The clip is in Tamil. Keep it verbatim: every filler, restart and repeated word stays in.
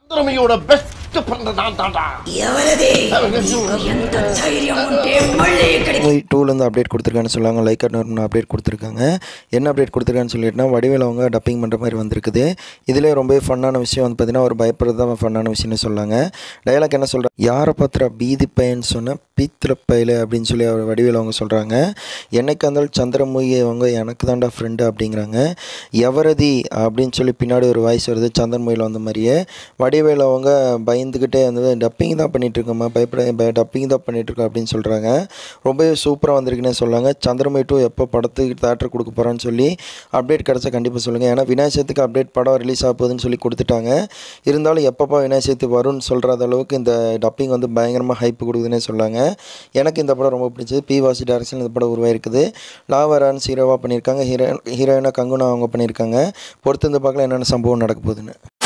திறமையோட பெஸ்ட் பண்ண நான் தாண்டா. டூலேருந்து அப்டேட் கொடுத்துருக்கான்னு சொல்லுவாங்க. லைக் அட்னு அப்டேட் கொடுத்துருக்காங்க. என்ன அப்டேட் கொடுத்துருக்கான்னு சொல்லிட்டுனா வடிவேல் அவங்க டப்பிங் பண்ணுற மாதிரி வந்திருக்குது. இதிலே ரொம்ப ஃபன்னான விஷயம் வந்து பார்த்தீங்கன்னா ஒரு பயப்படுறது தான் ஃபன்னான விஷயம்னு சொல்லாங்க. டைலாக் என்ன சொல்கிறாங்க, யாரை பார்த்துறா பீதி பையன்னு சொன்னால் பீத்திர பயில அப்படின்னு சொல்லி அவர் வடிவேல் அவங்க சொல்கிறாங்க. என்னைக்கு இருந்தாலும் சந்திரமுகி அவங்க எனக்கு தாண்டா ஃப்ரெண்டு அப்படிங்கிறாங்க. எவரதி அப்படின்னு சொல்லி பின்னாடி ஒரு வாய்ஸ் வருது சந்திரமுகியில் வந்த மாதிரியே. வடிவேல் அவங்க பயந்துக்கிட்டே வந்து டப்பிங் தான் பண்ணிகிட்ருக்கோம்மா, பயப்பட டப்பிங் தான் பண்ணிகிட்ருக்கோம் அப்படின்னு சொல்கிறாங்க. ரொம்பவே சூப்பராக வந்திருக்குன்னே சொல்லாங்க. சந்திரமுகி டூ எப்போ படத்துக்கு தேட்டர் கொடுக்க போகிறான்னு சொல்லி அப்டேட் கிடச்சா கண்டிப்பாக சொல்லுங்கள். ஏன்னா விநாயகர் சதுர்த்திக்கு அப்டேட் படம் ரிலீஸ் ஆக போகுதுன்னு சொல்லி கொடுத்துட்டாங்க. இருந்தாலும் எப்பப்போ விநாயகர் சதுர்த்தி வரும்னு சொல்கிற அளவுக்கு இந்த டப்பிங் வந்து பயங்கரமாக ஹைப் கொடுக்குதுன்னே சொல்லாங்க. எனக்கு இந்த படம் ரொம்ப பிடிச்சது. பி வாசி டைரக்ஷன் இந்த படம் உருவாயிருக்குது. லாவரான் ஹீரோவாக பண்ணியிருக்காங்க. ஹீரோ ஹீரோயினாக கங்குனா அவங்க பண்ணியிருக்காங்க. பொறுத்து இந்த பார்க்கலாம் என்னென்ன சம்பவம் நடக்க போகுதுன்னு.